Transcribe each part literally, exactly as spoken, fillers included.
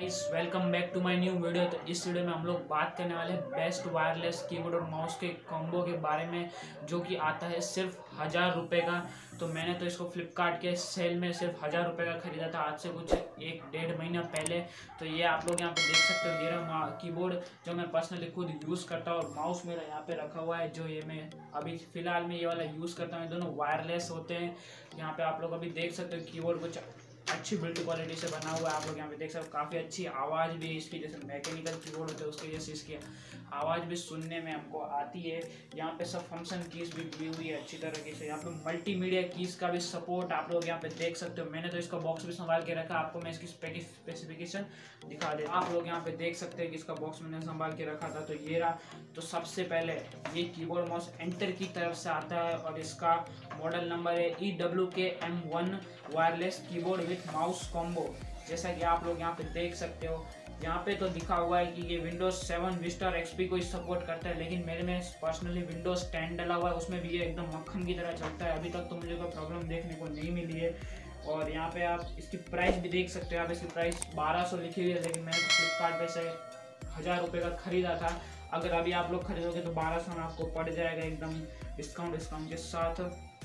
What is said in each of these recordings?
Guys, welcome back to my new video. तो इस video में हम लोग बात करने वाले हैं बेस्ट वायरलेस कीबोर्ड और माउस के कॉम्बो के बारे में, जो कि आता है सिर्फ हज़ार रुपये का। तो मैंने तो इसको फ्लिपकार्ट के सेल में सिर्फ हज़ार रुपये का ख़रीदा था, आज से कुछ एक डेढ़ महीना पहले। तो ये आप लोग यहाँ पे देख सकते हो, ये रहा कीबोर्ड जो मैं पर्सनली खुद यूज़ करता हूँ, और माउस मेरा यहाँ पे रखा हुआ है, जो ये मैं अभी फ़िलहाल में ये वाला यूज़ करता हूँ। दोनों वायरलेस होते हैं। यहाँ पे आप लोग अभी देख सकते हो कीबोर्ड कुछ अच्छी बिल्ड क्वालिटी से बना हुआ है। आप लोग यहाँ पे देख सकते हो, काफ़ी अच्छी आवाज़ भी इसकी, जैसे मैकेनिकल कीबोर्ड होते हैं उसकी जैसे इसकी आवाज़ भी सुनने में हमको आती है। यहाँ पे सब फंक्शन कीज़ भी दी हुई है अच्छी तरीके से। यहाँ पे मल्टीमीडिया कीज़ का भी सपोर्ट आप लोग यहाँ पे देख सकते हो। मैंने तो इसका बॉक्स भी संभाल के रखा, आपको मैं इसकी स्पेसिफिकेशन दिखा देता हूँ। आप लोग यहाँ पे देख सकते हैं कि इसका बॉक्स मैंने संभाल के रखा था। तो ये रहा। तो सबसे पहले ये कीबोर्ड माउस एंटर की तरफ से आता है, और इसका मॉडल नंबर है E W K M one wireless keyboard with mouse combo. जैसा कि आप लोग यहाँ पे देख सकते हो, यहाँ पे तो दिखा हुआ है कि ये विंडोज सेवन विस्टा और एक्सपी को ही सपोर्ट करता है, लेकिन मेरे में पर्सनली विंडोज टेन डला हुआ है, उसमें भी ये एकदम मक्खन की तरह चलता है। अभी तक तो मुझे कोई प्रॉब्लम देखने को नहीं मिली है। और यहाँ पे आप इसकी प्राइस भी देख सकते हो। आप इसकी प्राइस बारह सौ लिखी हुई है, लेकिन मैंने तो फ्लिपकार्ट पे से हज़ार रुपये का ख़रीदा था। अगर अभी आप लोग खरीदोगे तो बारह सौ में आपको पड़ जाएगा एकदम डिस्काउंट डिस्काउंट के साथ।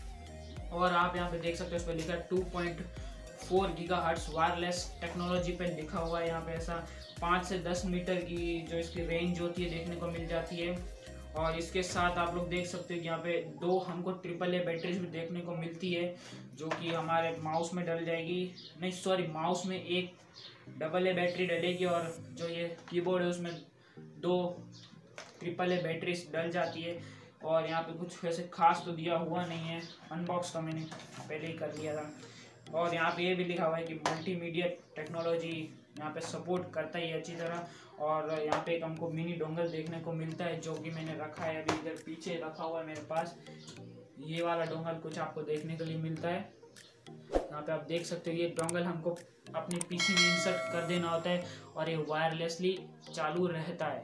और आप यहाँ पे देख सकते हो, इस पर लिखा है two point four gigahertz wireless technology पे लिखा हुआ है। यहाँ पे ऐसा पाँच से दस मीटर की जो इसकी रेंज होती है देखने को मिल जाती है। और इसके साथ आप लोग देख सकते हो कि यहाँ पे दो हमको ट्रिपल ए बैटरीज भी देखने को मिलती है, जो कि हमारे माउस में डल जाएगी। नहीं सॉरी, माउस में एक डबल ए बैटरी डलेगी, और जो ये कीबोर्ड है उसमें दो ट्रिपल ए बैटरीज डल जाती है। और यहाँ पे कुछ वैसे खास तो दिया हुआ नहीं है, अनबॉक्स तो मैंने पहले ही कर लिया था। और यहाँ पे ये भी लिखा हुआ है कि मल्टीमीडिया टेक्नोलॉजी यहाँ पे सपोर्ट करता है अच्छी तरह। और यहाँ पे एक हमको मिनी डोंगल देखने को मिलता है, जो कि मैंने रखा है अभी इधर पीछे रखा हुआ है मेरे पास। ये वाला डोंगल कुछ आपको देखने के लिए मिलता है। यहाँ पे आप देख सकते हो, ये डोंगल हमको अपने पीसी में इंसर्ट कर देना होता है, और ये वायरलेसली चालू रहता है।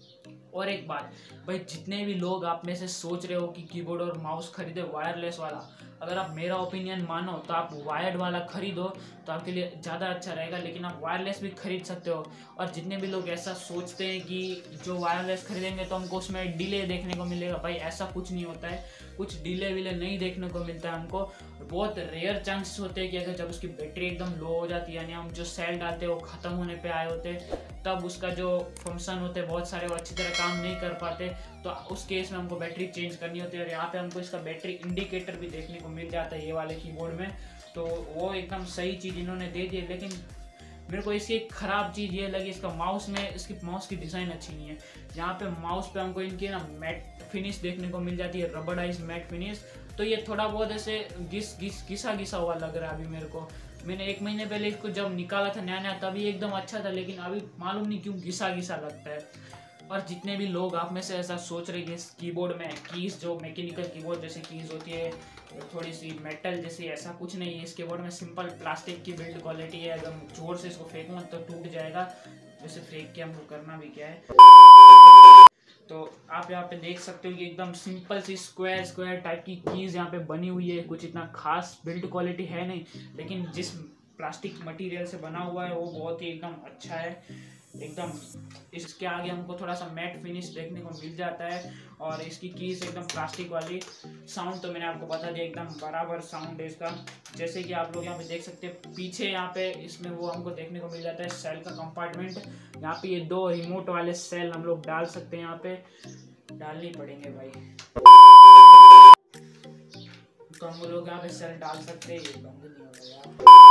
और एक बात भाई, जितने भी लोग आप में से सोच रहे हो कि कीबोर्ड और माउस खरीदे वायरलेस वाला, अगर आप मेरा ओपिनियन मानो तो आप वायर्ड वाला खरीदो, तो आपके लिए ज़्यादा अच्छा रहेगा। लेकिन आप वायरलेस भी खरीद सकते हो। और जितने भी लोग ऐसा सोचते हैं कि जो वायरलेस खरीदेंगे तो हमको उसमें डिले देखने को मिलेगा, भाई ऐसा कुछ नहीं होता है। कुछ डिले विले नहीं देखने को मिलता है हमको। बहुत रेयर चांसेस होते हैं कि अगर जब उसकी बैटरी एकदम लो हो जाती है, यानी हम जो सेल डालते हैं वो ख़त्म होने पर आए होते हैं, तब उसका जो फंक्शन होते हैं बहुत सारे वो अच्छी तरह काम नहीं कर पाते, तो उस केस में हमको बैटरी चेंज करनी होती है। और यहाँ पे हमको इसका बैटरी इंडिकेटर भी देखने को मिल जाता है ये वाले कीबोर्ड में। तो वो एकदम सही चीज़ इन्होंने दे दी है। लेकिन मेरे को इसकी एक ख़राब चीज़ ये लगी, इसका माउस में इसकी माउस की डिज़ाइन अच्छी नहीं है। यहाँ पे माउस पे हमको इनकी ना मैट फिनिश देखने को मिल जाती है, रबराइज मैट फिनिश। तो ये थोड़ा बहुत ऐसे घिस घिस घिसा घिसा हुआ लग रहा है अभी मेरे को। मैंने एक महीने पहले इसको जब निकाला था नया नया, तभी एकदम अच्छा था, लेकिन अभी मालूम नहीं क्यों घिसा घिसा लगता है। और जितने भी लोग आप में से ऐसा सोच रहे हैं कि कीबोर्ड में कीज़ जो मैकेनिकल कीबोर्ड जैसे कीज़ होती है थोड़ी सी मेटल जैसी, ऐसा कुछ नहीं है। इस कीबोर्ड में सिंपल प्लास्टिक की बिल्ड क्वालिटी है। अगर जोर से इसको फेंकूँ तो टूट जाएगा। वैसे फेंक के हमको करना भी क्या है। तो आप यहाँ पे देख सकते हो कि एकदम सिंपल सी स्क्वायर स्क्वायर टाइप की कीज़ यहाँ पे बनी हुई है। कुछ इतना खास बिल्ड क्वालिटी है नहीं, लेकिन जिस प्लास्टिक मटेरियल से बना हुआ है वो बहुत ही एकदम अच्छा है एकदम। इसके आगे हमको थोड़ा सा मैट फिनिश देखने को मिल जाता है, और इसकी कीज एकदम प्लास्टिक वाली। साउंड तो मैंने आपको बता दिया, एकदम बराबर साउंड है इसका। जैसे कि आप लोग यहाँ पे देख सकते हैं पीछे, यहाँ पे इसमें वो हमको देखने को मिल जाता है सेल का कंपार्टमेंट। यहाँ पे ये दो रिमोट वाले सेल हम लोग डाल सकते हैं, यहाँ पे डालने पड़ेंगे भाई, तो हम लोग यहाँ पे सेल डाल सकते हैं। ये बंद नहीं हो रहा यार।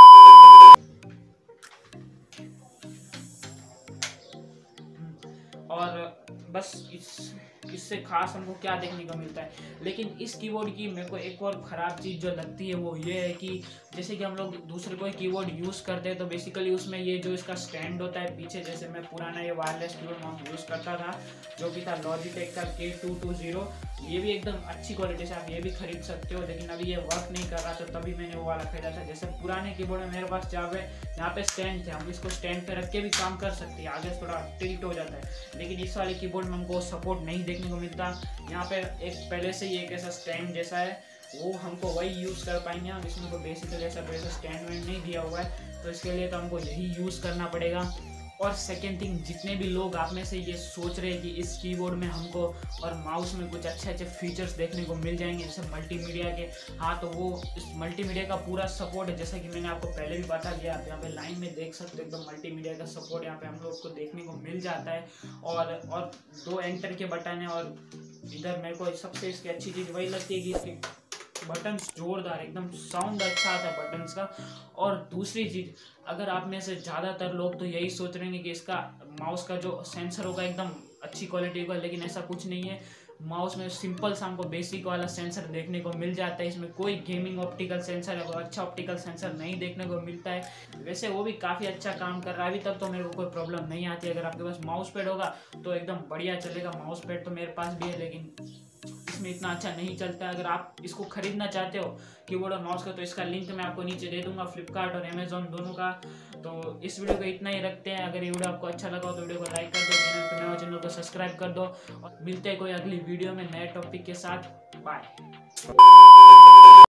और बस इस इससे खास हमको क्या देखने को मिलता है। लेकिन इस कीबोर्ड की मेरे को एक और ख़राब चीज़ जो लगती है वो ये है कि जैसे कि हम लोग दूसरे कोई कीबोर्ड यूज़ करते हैं तो बेसिकली उसमें ये जो इसका स्टैंड होता है पीछे, जैसे मैं पुराना ये वायरलेस कीबोर्ड माउस यूज़ करता था जो कि था लॉजिटेक का के टू टू ज़ीरो, ये भी एकदम अच्छी क्वालिटी से आप ये भी खरीद सकते हो। लेकिन अभी ये वर्क नहीं कर रहा था, तभी मैंने वो वाला खरीदा था। जैसे पुराने कीबोर्ड में मेरे पास जब है यहाँ पे स्टैंड थे, हम इसको स्टैंड पे रख के भी काम कर सकते हैं, आगे थोड़ा टिल्ट हो जाता है। लेकिन इस वाले कीबोर्ड में हमको सपोर्ट नहीं देखने को मिलता। यहाँ पे एक पहले से ही एक ऐसा स्टैंड जैसा है, वो हमको वही यूज़ कर पाएंगे हम। इसमें तो बेसिकली ऐसा वैसा स्टैंड वैंड नहीं दिया हुआ है, तो इसके लिए तो हमको यही यूज़ करना पड़ेगा। और सेकेंड थिंग, जितने भी लोग आप में से ये सोच रहे हैं कि इस कीबोर्ड में हमको और माउस में कुछ अच्छे अच्छे फीचर्स देखने को मिल जाएंगे जैसे मल्टीमीडिया के, हाँ तो वो इस मल्टीमीडिया का पूरा सपोर्ट है, जैसा कि मैंने आपको पहले भी बता दिया। आप यहाँ पे लाइन में देख सकते हो एकदम मल्टीमीडिया का सपोर्ट यहाँ पे हम लोग को देखने को मिल जाता है। और और दो एंटर के बटन है, और इधर मेरे को सबसे इसकी अच्छी चीज़ वही लगती है कि इसके बटन्स जोरदार, एकदम साउंड अच्छा आता है बटन्स का। और दूसरी चीज़, अगर आप में से ज़्यादातर लोग तो यही सोच रहे हैं कि इसका माउस का जो सेंसर होगा एकदम अच्छी क्वालिटी का, लेकिन ऐसा कुछ नहीं है। माउस में सिंपल सा हमको बेसिक वाला सेंसर देखने को मिल जाता है, इसमें कोई गेमिंग ऑप्टिकल सेंसर है, कोई अच्छा ऑप्टिकल सेंसर नहीं देखने को मिलता है। वैसे वो भी काफ़ी अच्छा काम कर रहा है, अभी तक तो मेरे को कोई प्रॉब्लम नहीं आती। अगर आपके पास माउस पैड होगा तो एकदम बढ़िया चलेगा। माउस पैड तो मेरे पास भी है, लेकिन इसमें इतना अच्छा नहीं चलता। अगर आप इसको खरीदना चाहते हो कीबोर्ड और माउस का, तो इसका लिंक मैं आपको नीचे दे दूंगा, फ्लिपकार्ट और अमेजोन दोनों का। तो इस वीडियो को इतना ही रखते हैं। अगर ये वीडियो आपको अच्छा लगा हो तो वीडियो को लाइक कर दो, चैनल पर नया चैनल को सब्सक्राइब कर दो, और मिलते हैं कोई अगली वीडियो में नए टॉपिक के साथ। बाय।